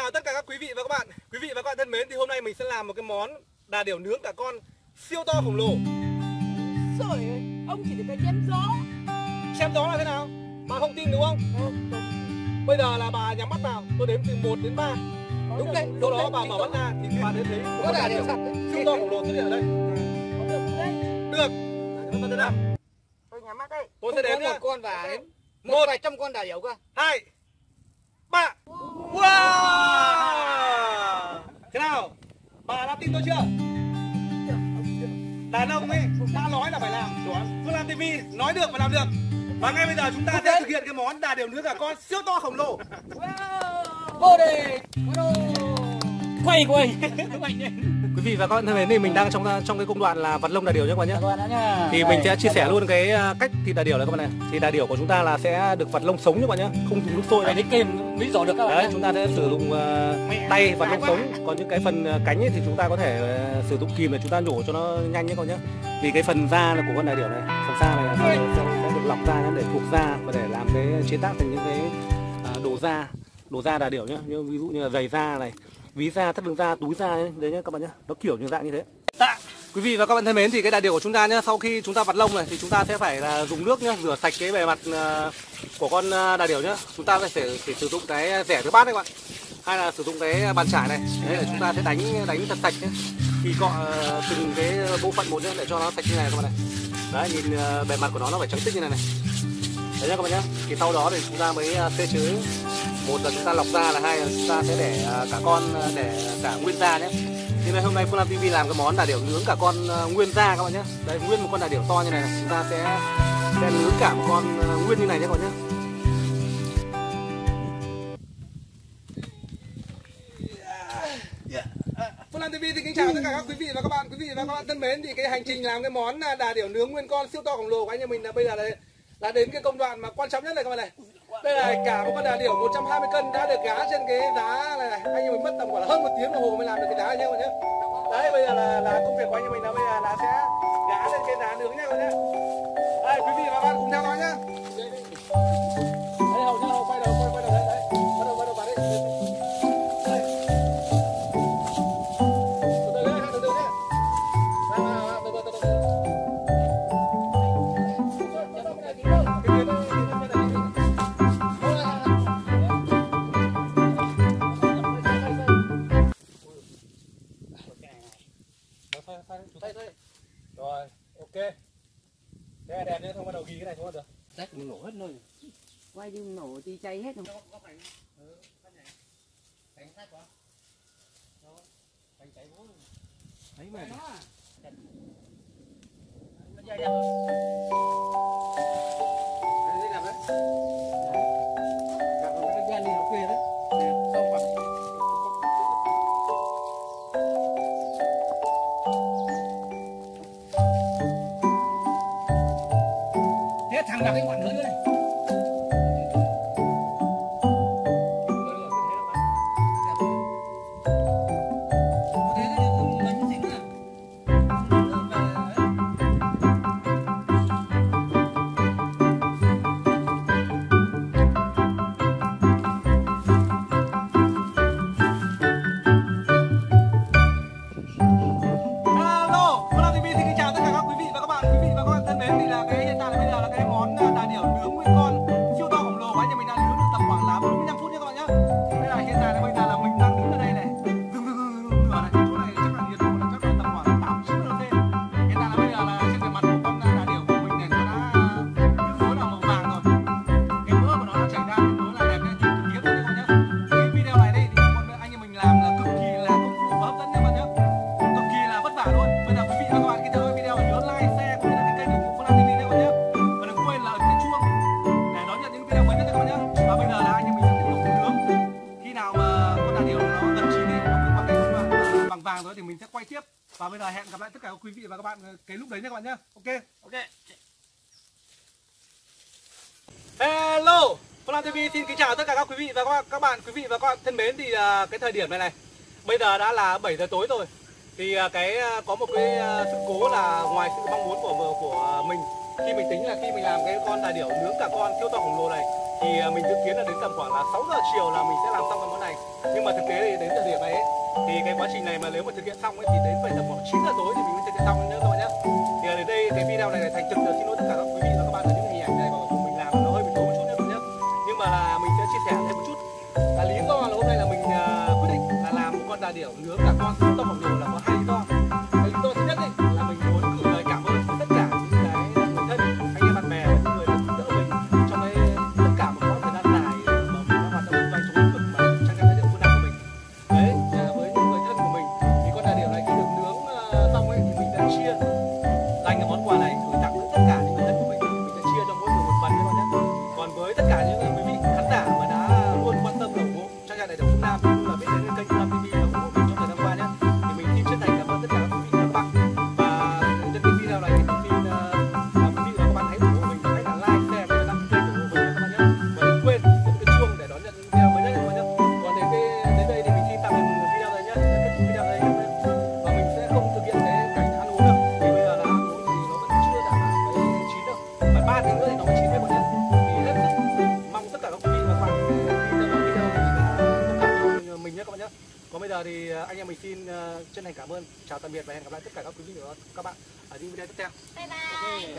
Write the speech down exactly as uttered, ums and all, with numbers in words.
chào tất cả các quý vị và các bạn. Quý vị và các bạn thân mến, thì hôm nay mình sẽ làm một cái món đà điểu nướng cả con siêu to khổng lồ. Trời ơi, ông chỉ được cái chém gió. Xem gió là thế nào? Bà không tin đúng không? Không, không. Bây giờ là bà nhắm mắt vào, tôi đếm từ một đến ba. Đúng đấy. Sau đó bà mở mắt ra thì bà đến thấy có đà điểu thật đấy. siêu to khổng lồ xuất hiện ở đây. Có được đấy. Được. Chúng ta nào. Tôi nhắm mắt đây. Tôi sẽ đếm nhá. Một con và đến Một. một vài trăm con đà điểu cơ. Hai, ba. Wow. Thế nào? Bà đã tin tôi chưa? Đàn ông ấy đã nói là phải làm. Phương Lam ti vi nói được và làm được. Và ngay bây giờ chúng ta sẽ thực hiện cái món đà điểu nướng cả con siêu to khổng lồ. Vô đây. Quay quay. Quý vị và các bạn thân mến, thì mình đang trong trong cái công đoạn là vặt lông đà điểu nhé các bạn nhé. Thì mình sẽ chia sẻ luôn cái cách thịt đà điểu này các bạn này. Thì đà điểu của chúng ta là sẽ được vặt lông sống các bạn nhé, không dùng nước sôi. Phải đến kìm mới dò được các bạn. Đấy, chúng ta sẽ sử dụng uh, tay vặt lông sống. Còn những cái phần cánh ấy thì chúng ta có thể uh, sử dụng kìm để chúng ta nhổ cho nó nhanh nhé các bạn nhé. Vì cái phần da của con đà điểu này, phần da này sẽ, sẽ, sẽ được lọc ra nhé, để thuộc da và để làm cái chế tác thành những cái uh, đồ da, đồ da đà điểu nhé. Như ví dụ như là giày da này, ví da, thắt lưng da, túi da ấy, đấy nhé các bạn nhé, nó kiểu như dạng như thế. Tạ. Quý vị và các bạn thân mến, thì cái đà điểu của chúng ta nhé, sau khi chúng ta vặt lông này thì chúng ta sẽ phải là dùng nước nhé, rửa sạch cái bề mặt uh, của con đà điểu nhé. Chúng ta sẽ, sẽ sử dụng cái rẻ với bát đấy các bạn, hay là sử dụng cái bàn chải này, đấy là chúng ta sẽ đánh đánh thật sạch nhé. Thì cọ uh, từng cái bộ phận một nhé, để cho nó sạch như này các bạn này. Đấy, nhìn uh, bề mặt của nó nó phải trắng tích như này này. Đấy nhé các bạn nhé. Thì sau đó thì chúng ta mới uh, sơ chế. Một là chúng ta lọc da, là hai là chúng ta sẽ để uh, cả con uh, để cả nguyên da nhé. Như này hôm nay Phương Lam ti vi làm cái món đà điểu nướng cả con uh, nguyên da các bạn nhé. Đây, nguyên một con đà điểu to như này, này. Chúng ta sẽ sẽ nướng cả một con uh, nguyên như này nhé các bạn nhé. Phương Lam ti vi thì kính chào tất cả các quý vị và các bạn. Quý vị và các bạn thân mến, thì cái hành trình làm cái món đà điểu nướng nguyên con siêu to khổng lồ của anh em mình là bây giờ là, là đến cái công đoạn mà quan trọng nhất này các bạn này. Đây là cả một con đà điểu một trăm hai mươi cân đã được gá trên cái đá này, này. Anh em mình mất tầm khoảng là hơn một tiếng đồng hồ mới làm được cái đá này nhé các bạn nhé. Đấy, bây giờ là, là công việc của anh em mình là bây giờ là sẽ gá lên cái đá nướng nhé các bạn nhé. Đây, quý vị và các bạn cùng theo dõi nhé. Đây, hầu nhá, hầu quay đầu, quay, quay đầu đây, đấy. Bắt đầu, bắt đầu vào đây. Đây. Từ từ nhé, từ từ nhé. À, à, à, từ từ, từ từ. Rồi, ok. Thế là đẹp nhé, không bắt đầu ghi cái này không được. Đấy, mình nổ hết nơi. Quay đi nổ thì cháy hết không? Ừ, đánh sát quá. Đó, đánh cháy quá. Đấy mà. Nó dày đẹp rồi. Đấy, dễ đẹp đấy. Gặp nó cái đen đi nó quê đấy. Không bằng. Thế thằng nào cái ngoạn nữa này. Thì mình sẽ quay tiếp và bây giờ hẹn gặp lại tất cả các quý vị và các bạn cái lúc đấy nhé các bạn nhé. Ok, ok. Hello, Phương Lam ti vi xin kính chào tất cả các quý vị và các bạn, các bạn quý vị và các bạn thân mến. Thì uh, cái thời điểm này này, bây giờ đã là bảy giờ tối rồi. Thì uh, cái uh, có một cái uh, sự cố là ngoài sự mong muốn của của mình, khi mình tính là khi mình làm cái con đà điểu nướng cả con siêu to khổng lồ này, thì uh, mình dự kiến là đến tầm khoảng là sáu giờ chiều là mình sẽ làm xong cái món này. Nhưng mà thực tế thì đến thời điểm này ấy, thì cái quá trình này mà nếu mà thực hiện xong ấy, thì đến phải tầm khoảng chín giờ tối thì mình mới thực hiện xong nhớ các bạn nhé. Thì ở đây cái video này là thành thực, xin lỗi tất cả các quý vị và các bạn là những hình ảnh này của mình làm nó hơi bị xấu một chút nhé, nhưng mà là mình sẽ chia sẻ thêm một chút. Là lý do là hôm nay là mình uh, quyết định là làm một con đà điểu nướng cả con siêu tốc khổng lồ là có hai lý do. Cái lý do thứ nhất ấy, là mình muốn gửi lời cảm ơn tất cả những cái người thân, anh em bạn bè và những người đã giúp đỡ mình trong cái tất cả một quãng thời gian dài mà mình đã hoạt động kinh doanh trong lĩnh vực mà trang trại đà điểu Phương Nam của mình. Đấy, là với những người thân của mình thì con đà điểu này khi được nướng uh, xong ấy thì mình đã chia dành cái món quà này gửi tặng tất cả những người thân của mình, mình đã chia cho mỗi người một phần các bạn nhé. Còn với tất cả những quý vị khán giả mà đã luôn quan tâm ủng hộ trang trại đà điểu Phương Nam cũng như là biết đến kênh Phương Nam ti vi và ủng hộ mình trong thời gian qua nhé, thì mình xin chân thành cảm ơn tất cả các quý vị và các bạn. Và trên cái video này thì mình xin uh, quý vị và các bạn hãy ủng hộ mình, hãy là like, share và đăng ký kênh ủng hộ mình các bạn nhé. Và đừng quên bấm cái chuông để đón nhận những video mới nhất các bạn nhé. Còn đến cái đến đây thì mình xin tạm dừng video này nhé, kết thúc video này nhé. Và mình sẽ không thực hiện cái cảnh ăn uống đâu, vì bây giờ là ăn uống thì nó vẫn chưa đảm bảo cái chín đâu, phải ba tiếng nữa thì nó mới chín đấy các bạn nhé. Thì hết sức mong tất cả các quý vị và các bạn khi theo dõi video này là thông cảm cho mình nhé các bạn nhé. Còn bây giờ thì anh em mình xin uh, chân thành cảm ơn, chào tạm biệt và hẹn gặp lại tất cả các quý vị và các bạn ở những video tiếp theo. Bye bye.